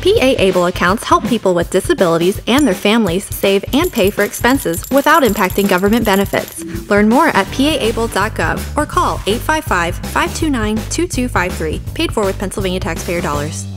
paable accounts help people with disabilities and their families save and pay for expenses without impacting government benefits. Learn more at paable.gov or call 855-529-2253, paid for with Pennsylvania taxpayer dollars.